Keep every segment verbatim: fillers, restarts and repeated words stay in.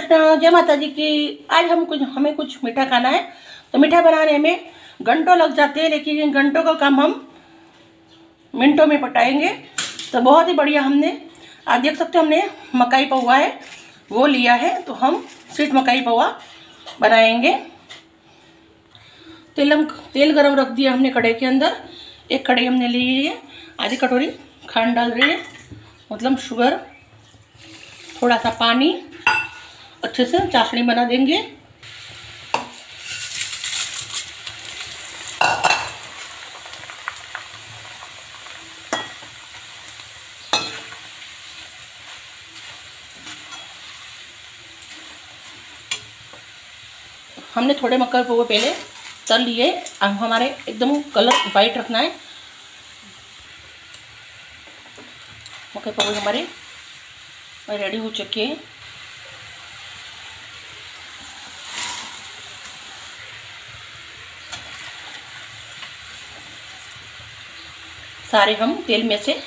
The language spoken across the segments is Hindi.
कृष्ण, जय माता जी की। आज हम कुछ हमें कुछ मीठा खाना है, तो मीठा बनाने में घंटों लग जाते हैं, लेकिन इन घंटों का काम हम मिनटों में पटाएंगे। तो बहुत ही बढ़िया हमने आज देख सकते हो हमने मकाई पौवा है वो लिया है, तो हम स्वीट मकाई पौवा बनाएंगे। तेल हम तेल गरम रख दिया हमने कढ़ाई के अंदर। एक कढ़ाई हमने ली है, आधी कटोरी खांड डाल रही है, मतलब शुगर, थोड़ा सा पानी, अच्छे से चाशनी बना देंगे। हमने थोड़े मक्का को पहले तल लिए, अब हमारे एकदम कलर वाइट रखना है। मक्का पकौड़े हमारे रेडी हो चुके हैं। सारे हम तेल में से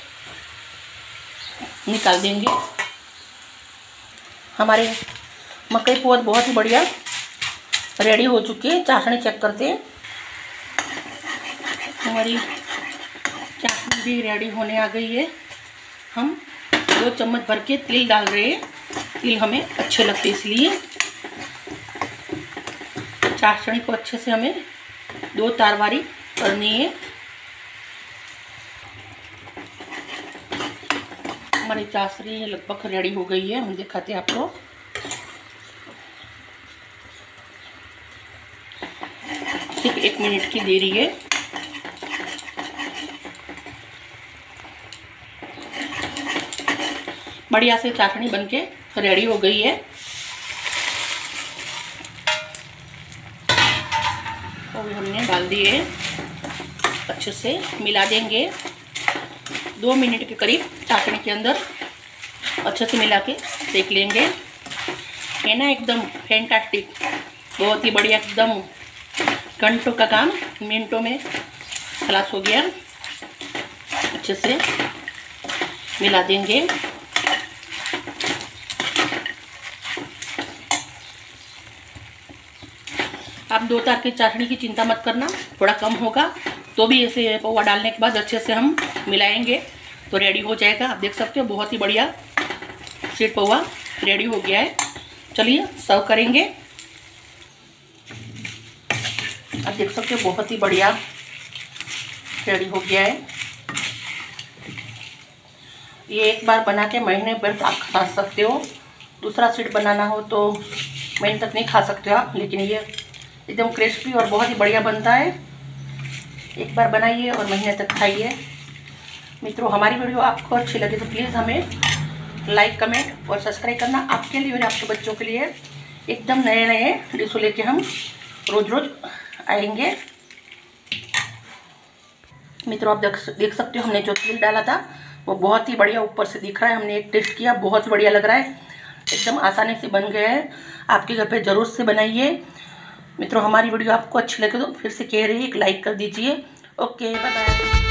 निकाल देंगे। हमारे मकई पौवा बहुत ही बढ़िया रेडी हो चुकी है। चाशनी चेक करते हैं, हमारी चाशनी भी रेडी होने आ गई है। हम दो चम्मच भर के तिल डाल रहे हैं, तिल हमें अच्छे लगते इसलिए। चाशनी को अच्छे से हमें दो तारवारी करनी है। हमारी चाशनी लगभग रेडी हो गई है, हम दिखाते हैं आपको। सिर्फ एक मिनट की देरी है। बढ़िया से चाशनी बनके रेडी हो गई है। और हमने डाल दिए, अच्छे से मिला देंगे। दो मिनट के करीब चाशनी के अंदर अच्छे से मिला के सेक लेंगे। है ना, एकदम फैंटास्टिक, बहुत ही बढ़िया, एकदम घंटों का काम मिनटों में खलास हो गया। अच्छे से मिला देंगे। आप दो तार की चाशनी की चिंता मत करना, थोड़ा कम होगा तो भी ऐसे पौवा डालने के बाद अच्छे से हम मिलाएंगे तो रेडी हो जाएगा। आप देख सकते हो बहुत ही बढ़िया स्वीट पौवा रेडी हो गया है। चलिए सर्व करेंगे। आप देख सकते हो बहुत ही बढ़िया रेडी हो गया है। ये एक बार बना के महीने भर आप खा सकते हो। दूसरा स्वीट बनाना हो तो महीने तक नहीं खा सकते हो आप, लेकिन ये एकदम क्रिस्पी और बहुत ही बढ़िया बनता है। एक बार बनाइए और महीने तक खाइए। मित्रों, हमारी वीडियो आपको अच्छी लगे तो प्लीज़ हमें लाइक, कमेंट और सब्सक्राइब करना। आपके लिए और आपके बच्चों के लिए एकदम नए नए डिशों लेके हम रोज़ रोज़ आएंगे। मित्रों, आप देख देख सकते हो हमने जो तेल डाला था वो बहुत ही बढ़िया ऊपर से दिख रहा है। हमने एक टेस्ट किया, बहुत बढ़िया लग रहा है, एकदम आसानी से बन गया है। आपके घर पे ज़रूर से बनाइए। मित्रों, हमारी वीडियो आपको अच्छी लगे तो फिर से कह रही है एक लाइक कर दीजिए। Okay, bye bye.